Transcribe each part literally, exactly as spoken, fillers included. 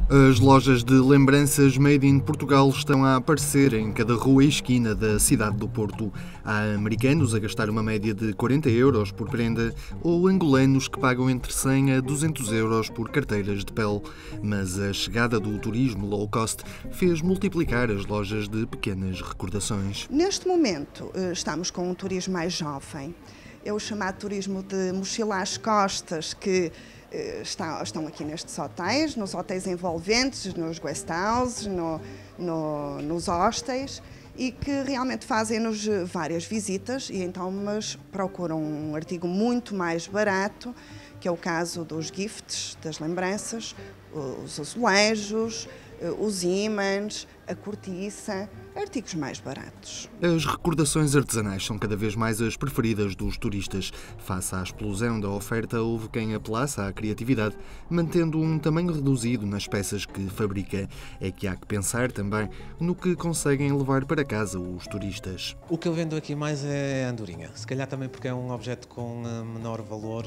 As lojas de lembranças Made in Portugal estão a aparecer em cada rua e esquina da cidade do Porto. Há americanos a gastar uma média de quarenta euros por prenda ou angolanos que pagam entre cem a duzentos euros por carteiras de pele. Mas a chegada do turismo low cost fez multiplicar as lojas de pequenas recordações. Neste momento estamos com um turismo mais jovem. É o chamado turismo de mochila às costas, que Está, estão aqui nestes hotéis, nos hotéis envolventes, nos guest houses, no, no, nos hostels, e que realmente fazem-nos várias visitas e então mas procuram um artigo muito mais barato, que é o caso dos gifts, das lembranças, os azulejos, os ímãs, a cortiça, artigos mais baratos. As recordações artesanais são cada vez mais as preferidas dos turistas. Face à explosão da oferta, houve quem apelasse à criatividade, mantendo um tamanho reduzido nas peças que fabrica. É que há que pensar também no que conseguem levar para casa os turistas. O que eu vendo aqui mais é a andorinha, se calhar também porque é um objeto com menor valor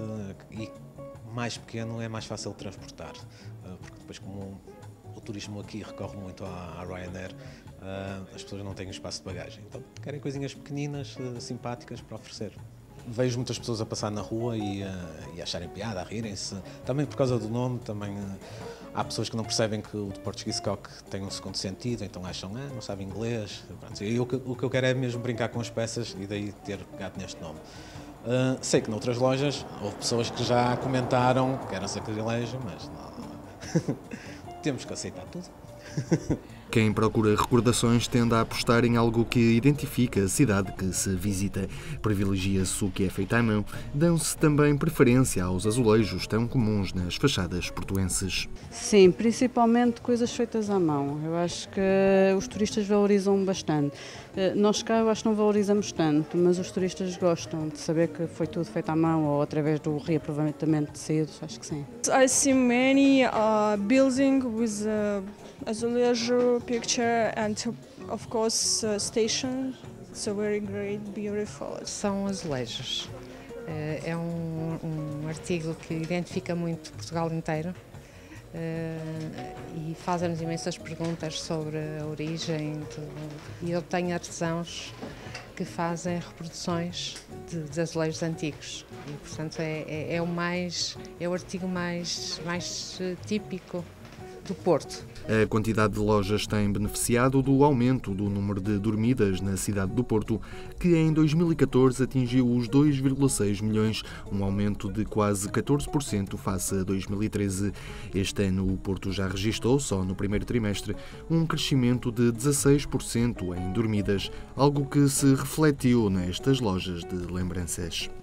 e mais pequeno, é mais fácil de transportar, porque depois como o turismo aqui recorre muito à Ryanair, as pessoas não têm espaço de bagagem, então querem coisinhas pequeninas, simpáticas para oferecer. Vejo muitas pessoas a passar na rua e, e a acharem piada, a rirem-se, também por causa do nome, também há pessoas que não percebem que o de Portuguese Cock tem um segundo sentido, então acham, ah, não sabe inglês. Pronto, e o, que, o que eu quero é mesmo brincar com as peças e daí ter pegado neste nome. Uh, sei que noutras lojas houve pessoas que já comentaram que era sacrilégio, mas não, temos que aceitar tudo. Quem procura recordações tende a apostar em algo que identifica a cidade que se visita. Privilegia-se o que é feito à mão, dão-se também preferência aos azulejos tão comuns nas fachadas portuenses. Sim, principalmente coisas feitas à mão. Eu acho que os turistas valorizam bastante. Nós cá eu acho que não valorizamos tanto, mas os turistas gostam de saber que foi tudo feito à mão ou através do reaproveitamento de tecidos, acho que sim. I see many uh, buildings with uh, azulejo picture and of course uh, station. It's a very great, beautiful. São azulejos. É um, um artigo que identifica muito Portugal inteiro. Uh, e fazem-nos imensas perguntas sobre a origem de, e eu tenho artesãos que fazem reproduções de, de azulejos antigos e portanto é, é, é o mais é o artigo mais mais típico do Porto. A quantidade de lojas tem beneficiado do aumento do número de dormidas na cidade do Porto, que em dois mil e catorze atingiu os dois vírgula seis milhões, um aumento de quase catorze por cento face a dois mil e treze. Este ano o Porto já registrou, só no primeiro trimestre, um crescimento de dezasseis por cento em dormidas, algo que se refletiu nestas lojas de lembranças.